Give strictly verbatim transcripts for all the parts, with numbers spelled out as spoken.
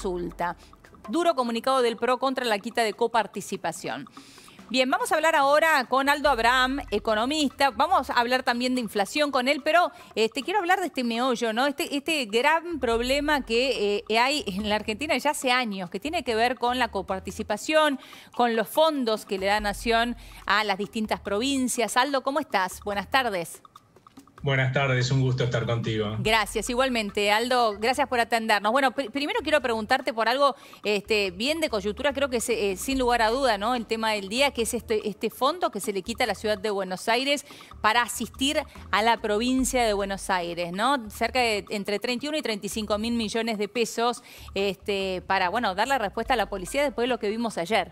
consulta. Duro comunicado del P R O contra la quita de coparticipación. Bien, vamos a hablar ahora con Aldo Abraham, economista. Vamos a hablar también de inflación con él, pero este, quiero hablar de este meollo, ¿no? Este, este gran problema que eh, hay en la Argentina ya hace años, que tiene que ver con la coparticipación, con los fondos que le da Nación a las distintas provincias. Aldo, ¿cómo estás? Buenas tardes. Buenas tardes, un gusto estar contigo. Gracias, igualmente. Aldo, gracias por atendernos. Bueno, pr primero quiero preguntarte por algo este, bien de coyuntura, creo que es, eh, sin lugar a duda, ¿no? El tema del día, que es este, este fondo que se le quita a la ciudad de Buenos Aires para asistir a la provincia de Buenos Aires, ¿no? Cerca de entre treinta y uno y treinta y cinco mil millones de pesos este, para, bueno, dar la respuesta a la policía después de lo que vimos ayer.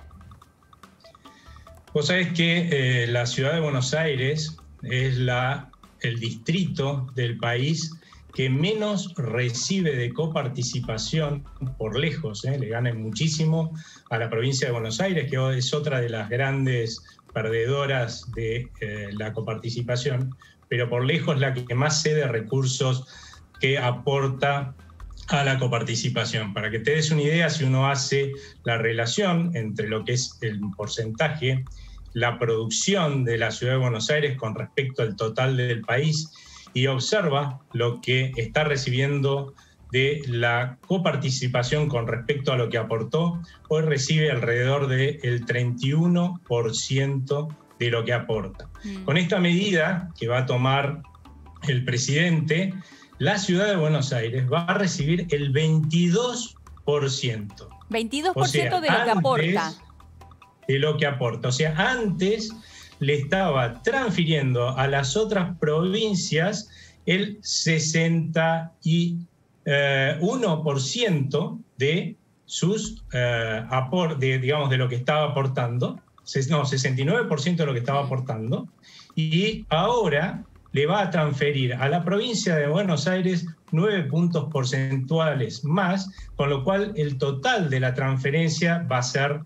Vos sabés que eh, la ciudad de Buenos Aires es la... el distrito del país que menos recibe de coparticipación por lejos, ¿eh? Le gana muchísimo a la provincia de Buenos Aires, que es otra de las grandes perdedoras de eh, la coparticipación, pero por lejos la que más cede recursos que aporta a la coparticipación. Para que te des una idea, si uno hace la relación entre lo que es el porcentaje, la producción de la ciudad de Buenos Aires con respecto al total del país y observa lo que está recibiendo de la coparticipación con respecto a lo que aportó, hoy recibe alrededor del treinta y uno por ciento de lo que aporta. Mm. Con esta medida que va a tomar el presidente, la ciudad de Buenos Aires va a recibir el veintidós por ciento. veintidós por ciento o sea, de lo que aporta. De lo que aporta. O sea, antes le estaba transfiriendo a las otras provincias el sesenta y uno por ciento de sus eh, apor de, digamos, de lo que estaba aportando, no, sesenta y nueve por ciento de lo que estaba aportando, y ahora le va a transferir a la provincia de Buenos Aires nueve puntos porcentuales más, con lo cual el total de la transferencia va a ser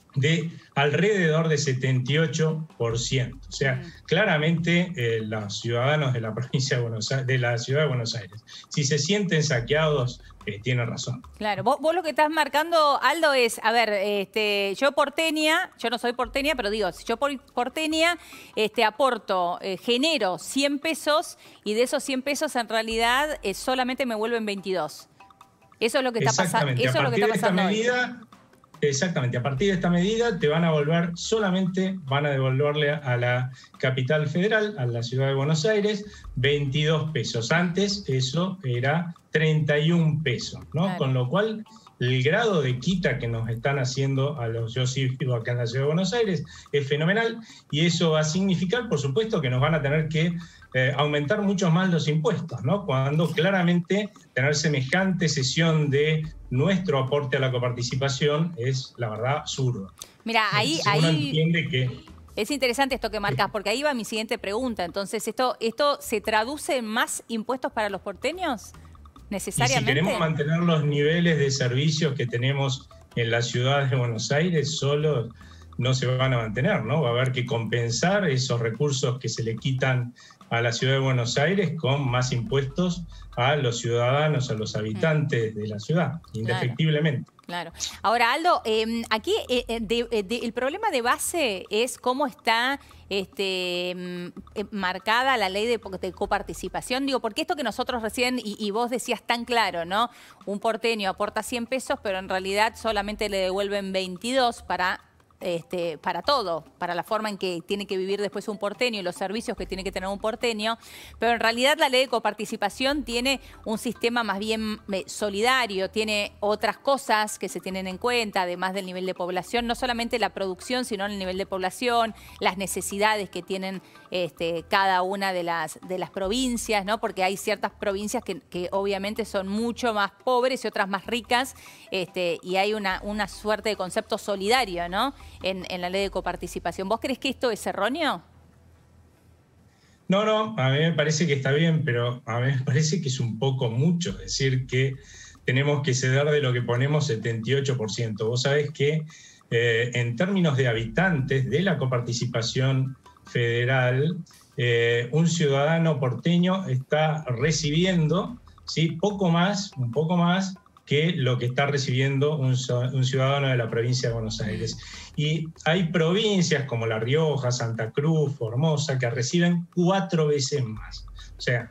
de alrededor de setenta y ocho por ciento. O sea, claramente eh, los ciudadanos de la provincia de Buenos Aires, de la ciudad de Buenos Aires, si se sienten saqueados, eh, tienen razón. Claro, vos, vos lo que estás marcando, Aldo, es, a ver, este, yo porteña, yo no soy porteña, pero digo, si yo por porteña este, aporto, eh, genero cien pesos y de esos cien pesos en realidad eh, solamente me vuelven veintidós. Eso es lo que está pasando. Eso es lo que está pasando hoy. Exactamente, a partir de esta medida te van a volver, solamente van a devolverle a la capital federal, a la ciudad de Buenos Aires, veintidós pesos. Antes eso era treinta y un pesos, ¿no? Claro. Con lo cual el grado de quita que nos están haciendo a los yo sí vivo acá en la ciudad de Buenos Aires es fenomenal, y eso va a significar, por supuesto, que nos van a tener que eh, aumentar mucho más los impuestos, ¿no? Cuando claramente tener semejante cesión de nuestro aporte a la coparticipación es, la verdad, absurdo. Mira, ahí... Si uno ahí... entiende que... Es interesante esto que marcas, porque ahí va mi siguiente pregunta. Entonces, ¿esto, esto se traduce en más impuestos para los porteños? ¿Necesariamente? Y si queremos mantener los niveles de servicios que tenemos en la ciudad de Buenos Aires, solo no se van a mantener, ¿no? Va a haber que compensar esos recursos que se le quitan a la ciudad de Buenos Aires con más impuestos a los ciudadanos, a los habitantes de la ciudad, indefectiblemente. Claro. Ahora, Aldo, eh, aquí eh, de, de, el problema de base es cómo está este, eh, marcada la ley de, de coparticipación. Digo, porque esto que nosotros recién, y, y vos decías tan claro, ¿no? Un porteño aporta cien pesos, pero en realidad solamente le devuelven veintidós para... Este, para todo, para la forma en que tiene que vivir después un porteño y los servicios que tiene que tener un porteño, pero en realidad la ley de coparticipación tiene un sistema más bien solidario, tiene otras cosas que se tienen en cuenta, además del nivel de población, no solamente la producción, sino el nivel de población, las necesidades que tienen este, cada una de las, de las provincias, ¿no? Porque hay ciertas provincias que, que obviamente son mucho más pobres y otras más ricas, este, y hay una, una suerte de concepto solidario, ¿no? En, en la ley de coparticipación. ¿Vos crees que esto es erróneo? No, no, a mí me parece que está bien, pero a mí me parece que es un poco mucho decir que tenemos que ceder de lo que ponemos setenta y ocho por ciento. Vos sabés que eh, en términos de habitantes de la coparticipación federal, eh, un ciudadano porteño está recibiendo, ¿sí?, poco más, un poco más que lo que está recibiendo un, un ciudadano de la provincia de Buenos Aires. Y hay provincias como La Rioja, Santa Cruz, Formosa, que reciben cuatro veces más. O sea,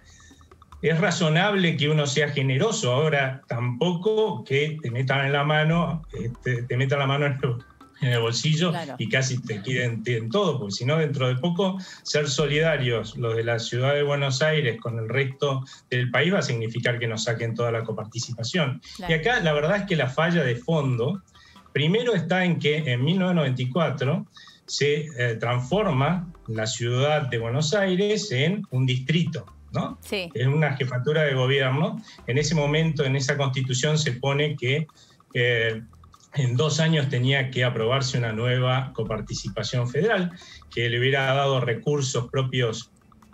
es razonable que uno sea generoso. Ahora, tampoco que te metan en la mano, te, te metan la mano en el, en el bolsillo, claro, y casi te queden en todo, porque si no, dentro de poco, ser solidarios los de la ciudad de Buenos Aires con el resto del país va a significar que nos saquen toda la coparticipación. Claro. Y acá la verdad es que la falla de fondo, primero está en que en mil novecientos noventa y cuatro se eh, transforma la ciudad de Buenos Aires en un distrito, ¿no? Sí. En una jefatura de gobierno. En ese momento, en esa constitución, se pone que eh, en dos años tenía que aprobarse una nueva coparticipación federal que le hubiera dado recursos propios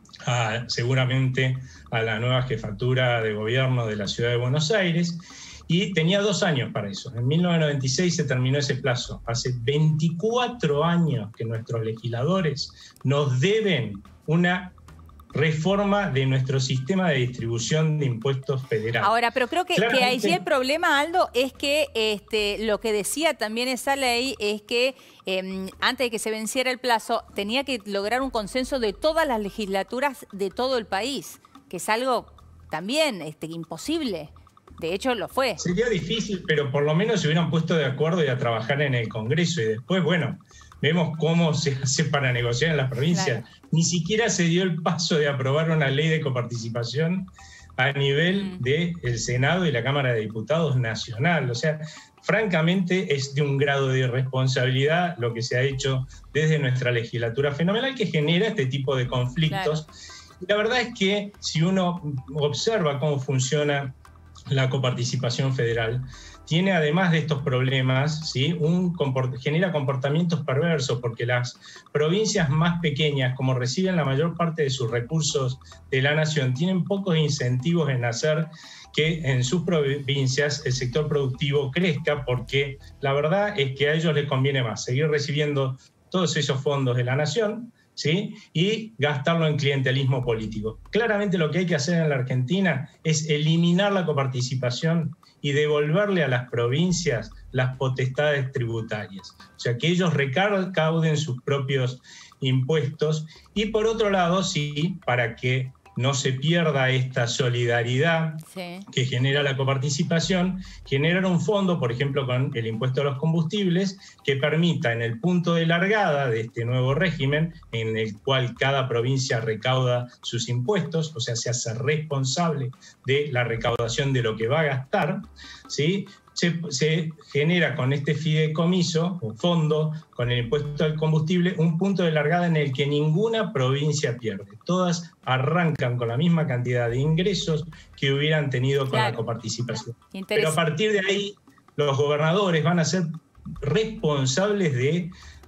a, seguramente a la nueva jefatura de gobierno de la ciudad de Buenos Aires, y tenía dos años para eso. En mil novecientos noventa y seis se terminó ese plazo. Hace veinticuatro años que nuestros legisladores nos deben una reforma de nuestro sistema de distribución de impuestos federal. Ahora, pero creo que, Claramente, que allí el problema, Aldo, es que este, lo que decía también esa ley es que eh, antes de que se venciera el plazo tenía que lograr un consenso de todas las legislaturas de todo el país, que es algo también este, imposible. De hecho, lo fue. Sería difícil, pero por lo menos se hubieran puesto de acuerdo y a trabajar en el Congreso. Y después, bueno, vemos cómo se hace para negociar en las provincias. Claro. Ni siquiera se dio el paso de aprobar una ley de coparticipación a nivel mm. del Senado y la Cámara de Diputados nacional. O sea, francamente es de un grado de irresponsabilidad lo que se ha hecho desde nuestra legislatura fenomenal, que genera este tipo de conflictos. Claro. Y la verdad es que si uno observa cómo funciona la coparticipación federal, tiene además de estos problemas, ¿sí? Un comport- genera comportamientos perversos, porque las provincias más pequeñas, como reciben la mayor parte de sus recursos de la nación, tienen pocos incentivos en hacer que en sus provincias el sector productivo crezca, porque la verdad es que a ellos les conviene más seguir recibiendo todos esos fondos de la nación, ¿sí? Y gastarlo en clientelismo político. Claramente lo que hay que hacer en la Argentina es eliminar la coparticipación y devolverle a las provincias las potestades tributarias. O sea, que ellos recauden sus propios impuestos. Y por otro lado, sí, para que no se pierda esta solidaridad sí. que genera la coparticipación, generar un fondo, por ejemplo, con el impuesto a los combustibles, que permita en el punto de largada de este nuevo régimen, en el cual cada provincia recauda sus impuestos, o sea, se hace responsable de la recaudación de lo que va a gastar, ¿sí? Se, se genera con este fideicomiso, un fondo, con el impuesto al combustible, un punto de largada en el que ninguna provincia pierde. Todas arrancan con la misma cantidad de ingresos que hubieran tenido con claro. la coparticipación. Pero a partir de ahí, los gobernadores van a ser responsables de,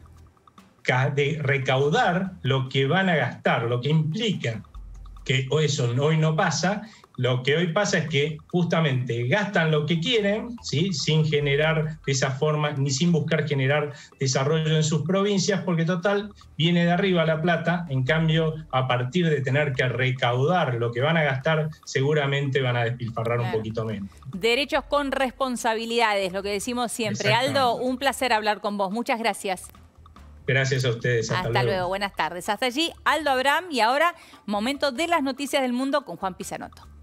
de recaudar lo que van a gastar, lo que implica que eso hoy no pasa. Lo que hoy pasa es que justamente gastan lo que quieren, ¿sí? Sin generar de esa forma, ni sin buscar generar desarrollo en sus provincias, porque total, viene de arriba la plata. En cambio, a partir de tener que recaudar lo que van a gastar, seguramente van a despilfarrar claro. un poquito menos. Derechos con responsabilidades, lo que decimos siempre. Aldo, un placer hablar con vos. Muchas gracias. Gracias a ustedes. Hasta, Hasta luego. luego. Buenas tardes. Hasta allí, Aldo Abraham. Y ahora, momento de las noticias del mundo con Juan Pisanoto.